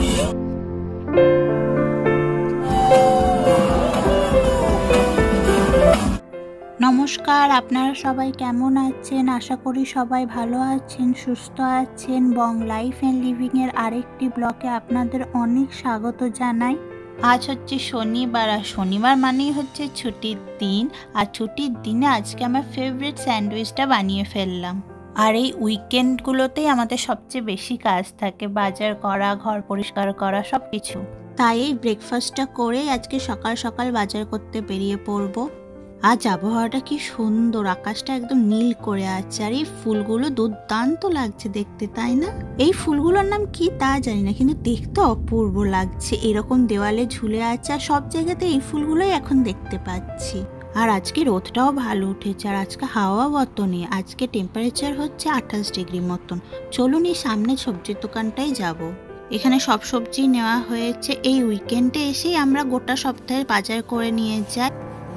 নমস্কার, আপনারা সবাই কেমন আছেন? আশা করি সবাই ভালো আছেন, সুস্থ আছেন। বং লাইফ অ্যান্ড লিভিং এর আরেকটি ব্লগে আপনাদের অনেক স্বাগত জানাই। আজ হচ্ছে শনিবার, আর শনিবার মানেই হচ্ছে ছুটির দিন। আর ছুটির দিনে আজকে আমার ফেভারিট স্যান্ডউইচটা বানিয়ে ফেললাম। আর এই উইকেন্ডগুলোতেই আমাদের সবচেয়ে বেশি কাজ থাকে, বাজার করা, ঘর পরিষ্কার করা, সব কিছু। তাই এই ব্রেকফাস্টটা করে আজকে সকাল সকাল বাজার করতে বেরিয়ে পড়বো। আজ আবহাওয়াটা কি সুন্দর, আকাশটা একদম নীল করে আছে, আর এই ফুলগুলো দুর্দান্ত লাগছে দেখতে, তাই না? এই ফুলগুলোর নাম কি তা জানি না, কিন্তু দেখতে অপূর্ব লাগছে। এরকম দেওয়ালে ঝুলে আছে, আর সব জায়গাতে এই ফুলগুলোই এখন দেখতে পাচ্ছি। আর আজকে রোদটাও ভালো উঠেছে, আর আজকে হাওয়া অত নেই। আজকে টেম্পারেচার হচ্ছে 28 ডিগ্রি মতন। চলুন এই সামনে সবজির দোকানটাই যাব। এখানে সব সবজি নেওয়া হয়েছে। এই উইকেন্ডে এসেই আমরা গোটা সপ্তাহে বাজার করে নিয়ে যাই।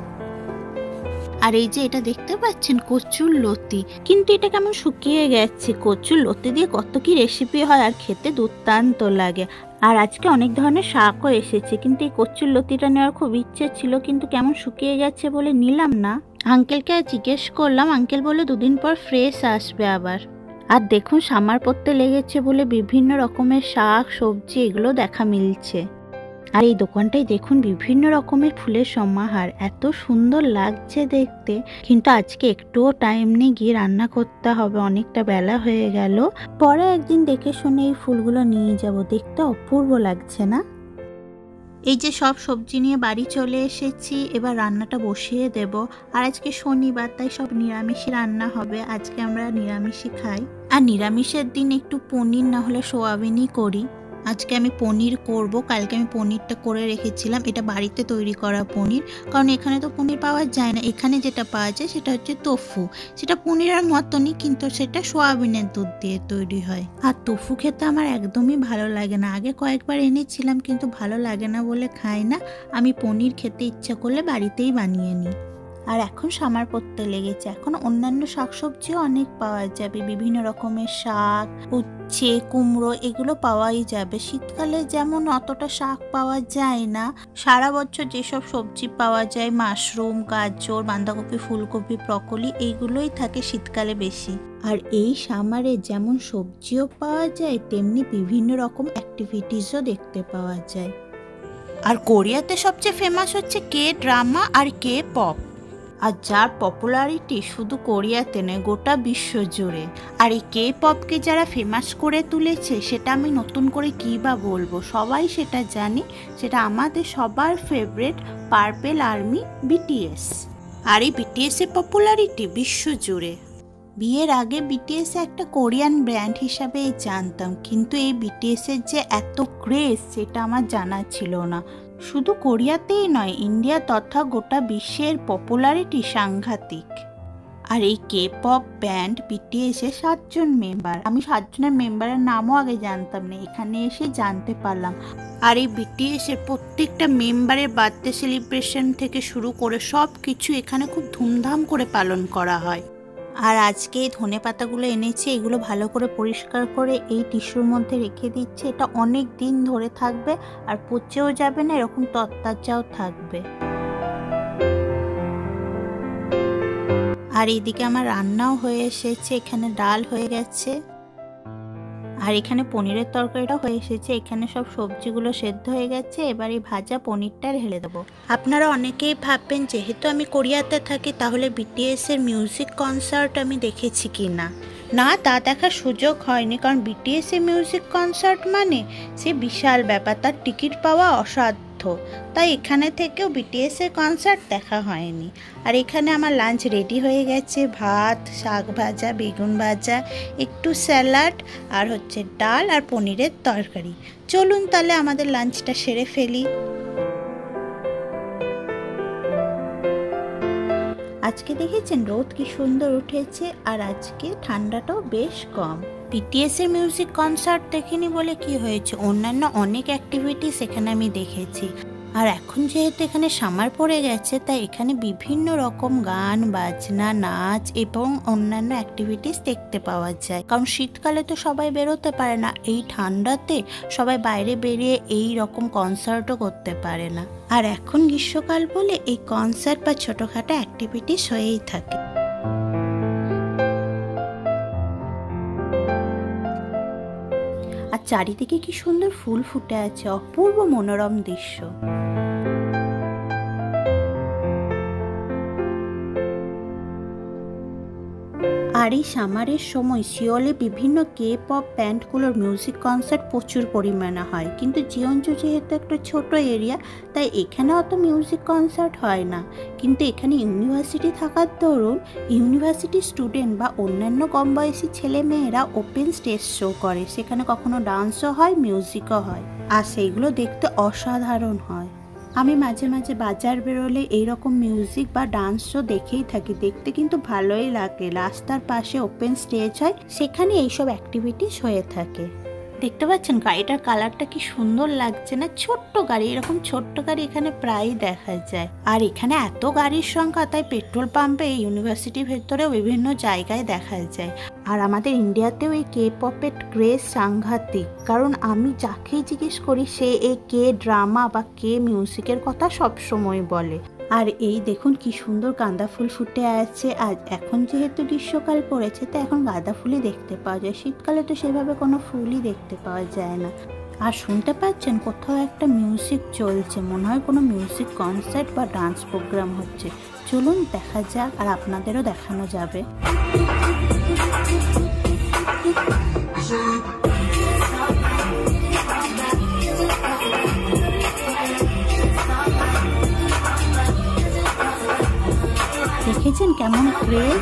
আর এই যে এটা দেখতে পাচ্ছেন কচুর লতি, কিন্তু এটা কেমন শুকিয়ে গেছে। কচুর লতি দিয়ে কত কি রেসিপি হয়, আর খেতে দুর্দান্ত লাগে। আর আজকে অনেক ধরনের শাকও এসেছে, কিন্তু এই কচুর লতিটা নেওয়ার খুব ইচ্ছে ছিল, কিন্তু কেমন শুকিয়ে গেছে বলে নিলাম না। আঙ্কেলকে জিজ্ঞেস করলাম, আঙ্কেল বলে 2 দিন পর ফ্রেশ আসবে আবার। আর দেখুন সামার পড়তে লেগেছে বলে বিভিন্ন রকমের শাক সবজি এগুলো দেখা মিলছে। আর এই দোকানটাই দেখুন বিভিন্ন রকমের ফুলের সমাহার, এত সুন্দর লাগছে দেখতে। কিন্তু আজকে একটুও টাইম নেই, গিয়ে রান্না করতে হবে, অনেকটা বেলা হয়ে গেল। পরে একদিন দেখে শুনে এই ফুলগুলো নিয়ে যাব, দেখতে অপূর্ব লাগছে না? এই যে সব সবজি নিয়ে বাড়ি চলে এসেছি, এবার রান্নাটা বসিয়ে দেব। আর আজকে শনিবার, তাই সব নিরামিষই রান্না হবে। আজকে আমরা নিরামিষই খাই, আর নিরামিষের দিন একটু পনির না হলে সোয়াবিনই করি। আজকে আমি পনির করব। কালকে আমি পনিরটা করে রেখেছিলাম, এটা বাড়িতে তৈরি করা পনির, কারণ এখানে তো পনির পাওয়া যায় না। এখানে যেটা পাওয়া যায় সেটা হচ্ছে তোফু, সেটা পনিরের মতনই, কিন্তু সেটা সোয়াবিনের দুধ দিয়ে তৈরি হয়। আর তোফু খেতে আমার একদমই ভালো লাগে না। আগে কয়েকবার এনেছিলাম, কিন্তু ভালো লাগে না বলে খাই না। আমি পনির খেতে ইচ্ছা করলে বাড়িতেই বানিয়ে নিই। আর এখন সামার পড়তে লেগেছে, এখন অন্যান্য শাকসবজিও অনেক পাওয়া যাবে, বিভিন্ন রকমের শাক, উচ্ছে, কুমড়ো এগুলো পাওয়াই যাবে। শীতকালে যেমন অতটা শাক পাওয়া যায় না, সারা বছর যেসব সবজি পাওয়া যায়, মাশরুম, গাজর, বাঁধাকপি, ফুলকপি, ব্রকলি, এইগুলোই থাকে শীতকালে বেশি। আর এই সামারে যেমন সবজিও পাওয়া যায়, তেমনি বিভিন্ন রকম অ্যাক্টিভিটিসও দেখতে পাওয়া যায়। আর কোরিয়াতে সবচেয়ে ফেমাস হচ্ছে কে ড্রামা আর কে পপ, আর যার পপুলারিটি শুধু কোরিয়াতে নয়, গোটা বিশ্ব জুড়ে। আর এই কে পপকে যারা ফেমাস করে তুলেছে, সেটা আমি নতুন করে কী বা বলবো, সবাই সেটা জানি। সেটা আমাদের সবার ফেভারিট পার্পল আর্মি বিটিএস। আর এই বিটিএস এর পপুলারিটি বিশ্ব জুড়ে। বিয়ের আগে বিটিএস একটা কোরিয়ান ব্র্যান্ড হিসাবেই জানতাম, কিন্তু এই বিটিএস এর যে এত ক্রেজ সেটা আমার জানা ছিল না। শুধু কোরিয়াতেই নয়, ইন্ডিয়া তথা গোটা বিশ্বের পপুলারিটি সাংঘাতিক। আর এই কে পপ ব্যান্ড বিটিএস এর 7 জন মেম্বার। আমি 7 জনের মেম্বারের নামও আগে জানতাম না, এখানে এসে জানতে পারলাম। আর এই বিটিএস এর প্রত্যেকটা মেম্বারের বার্থডে সেলিব্রেশন থেকে শুরু করে সব কিছু এখানে খুব ধুমধাম করে পালন করা হয়। আর আজকে এই ধনে পাতাগুলো এনেছে, এগুলো ভালো করে পরিষ্কার করে এই টিস্যুর মধ্যে রেখে দিচ্ছে। এটা অনেক দিন ধরে থাকবে, আর পচেও যাবে না, এরকম তরতাজাও থাকবে। আর এইদিকে আমার রান্নাও হয়ে এসেছে, এখানে ডাল হয়ে গেছে, আর এখানে পনিরের তরকারিটা হয়ে এসেছে। এখানে সব সবজিগুলো সেদ্ধ হয়ে গেছে, এবার এই ভাজা পনিরটা ঢেলে দেবো। আপনারা অনেকেই ভাববেন যেহেতু আমি কোরিয়াতে থাকি, তাহলে বিটিএস এর মিউজিক কনসার্ট আমি দেখেছি কি না। না, তা দেখার সুযোগ হয়নি, কারণ বিটিএস এর মিউজিক কনসার্ট মানে সে বিশাল ব্যাপার, তার টিকিট পাওয়া অসাধ্য। তাই এখানে থেকেও বিটিএস এর কনসার্ট দেখা হয়নি। আর এখানে আমার লাঞ্চ রেডি হয়ে গেছে, ভাত, শাক ভাজা, বেগুন ভাজা, একটু স্যালাড, আর হচ্ছে ডাল আর পনিরের তরকারি। চলুন তাহলে আমাদের লাঞ্চটা সেরে ফেলি। আজকে দেখেছেন রোদ কি সুন্দর উঠেছে, আর আজকে ঠান্ডাটাও বেশ কম। বিটিএস এর মিউজিক কনসার্ট দেখিনি বলে কি হয়েছে, অন্যান্য অনেক অ্যাক্টিভিটিস এখানে আমি দেখেছি। আর এখন যেহেতু এখানে সামার পড়ে গেছে, তাই এখানে বিভিন্ন রকম গান বাজনা, নাচ এবং অন্যান্য অ্যাক্টিভিটিস দেখতে পাওয়া যায়। কারণ শীতকালে তো সবাই বেরোতে পারে না, এই ঠান্ডাতে সবাই বাইরে বেরিয়ে এই রকম কনসার্টও করতে পারে না। আর এখন গ্রীষ্মকাল বলে এই কনসার্ট বা ছোটখাটো অ্যাক্টিভিটিস হয়েই থাকে। আর চারিদিকে কি সুন্দর ফুল ফুটে আছে, অপূর্ব মনোরম দৃশ্য। আর এই সামারের সময় সিওলে বিভিন্ন কে-পপ ব্যান্ডগুলোর মিউজিক কনসার্ট প্রচুর পরিমাণে হয়। কিন্তু জিয়নজু যেহেতু একটা ছোট এরিয়া, তাই এখানে অত মিউজিক কনসার্ট হয় না। কিন্তু এখানে ইউনিভার্সিটি থাকার দরুন ইউনিভার্সিটি স্টুডেন্ট বা অন্যান্য কম বয়সী ছেলে মেয়েরা ওপেন স্টেজ শো করে। সেখানে কখনো ডান্সও হয়, মিউজিকও হয়, আর সেইগুলো দেখতে অসাধারণ হয়। আমি মাঝে মাঝে বাজার বেরোলে এইরকম মিউজিক বা ডান্স শো দেখেই থাকি, দেখতে কিন্তু ভালোই লাগে। রাস্তার পাশে ওপেন স্টেজ হয়, সেখানে এইসব অ্যাক্টিভিটিস হয়ে থাকে। দেখতে পাচ্ছেন গাড়িটার কালারটা কি সুন্দর লাগছে না? ছোট্ট গাড়ি, এরকম ছোট্ট গাড়ি এখানে প্রায়ই দেখা যায়। আর এখানে এত গাড়ির সংখ্যা, তাই পেট্রোল পাম্পে ইউনিভার্সিটির ভেতরেও বিভিন্ন জায়গায় দেখা যায়। আর আমাদের ইন্ডিয়াতেও এই কে পপের ক্রেজ সাংঘাতিক, কারণ আমি যাকেই জিজ্ঞেস করি সে এই কে ড্রামা বা কে মিউজিকের কথা সবসময় বলে। আর এই দেখুন কি সুন্দর গাঁদা ফুল ফুটে আছে। আর এখন যেহেতু গ্রীষ্মকাল পড়েছে, তো এখন গাঁদা ফুলই দেখতে পাওয়া যায়। শীতকালে তো সেভাবে কোনো ফুলই দেখতে পাওয়া যায় না। আর শুনতে পাচ্ছেন কোথাও একটা মিউজিক চলছে, মনে হয় কোনো মিউজিক কনসার্ট বা ডান্স প্রোগ্রাম হচ্ছে। চলুন দেখা যাক, আর আপনাদেরও দেখানো যাবে। দেখেছেন কেমন ক্রেজ?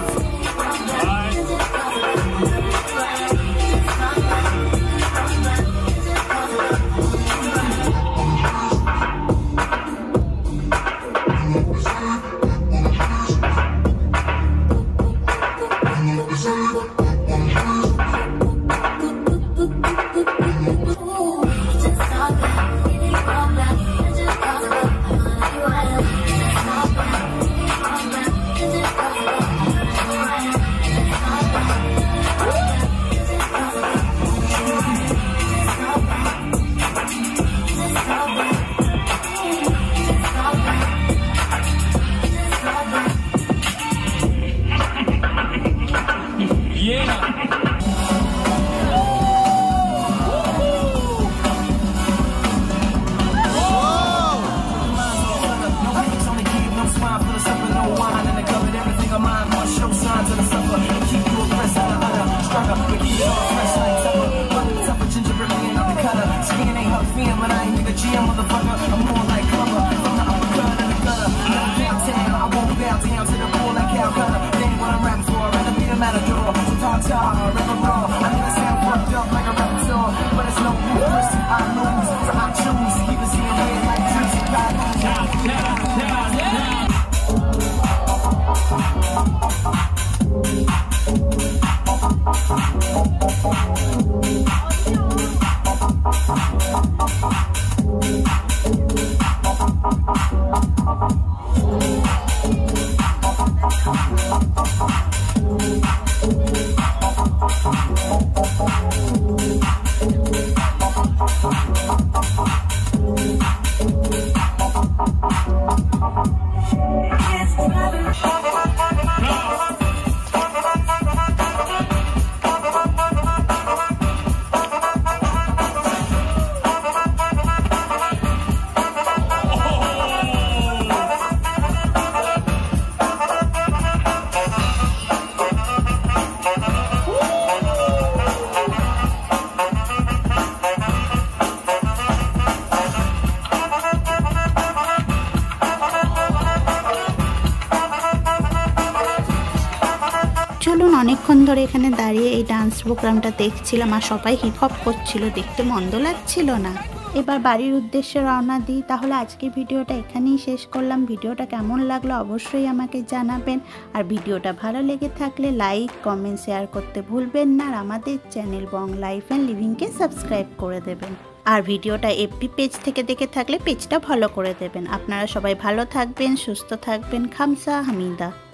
চলুন, অনেকক্ষণ ধরে এখানে দাঁড়িয়ে এই ডান্স প্রোগ্রামটা দেখছিলাম, আর সবাই হিপ হপ করছিল, দেখতে মন্দ লাগছিল না। এবার বাড়ির উদ্দেশ্যে রওনা দিই। তাহলে আজকে ভিডিওটা এখানেই শেষ করলাম। ভিডিওটা কেমন লাগলো অবশ্যই আমাকে জানাবেন। আর ভিডিওটা ভালো লেগে থাকলে লাইক কমেন্ট শেয়ার করতে ভুলবেন না। আর আমাদের চ্যানেল বং লাইফ অ্যান্ড লিভিংকে সাবস্ক্রাইব করে দেবেন। আর ভিডিওটা এফবি পেজ থেকে দেখে থাকলে পেজটা ফলো করে দেবেন। আপনারা সবাই ভালো থাকবেন, সুস্থ থাকবেন। খামসা হামিদা।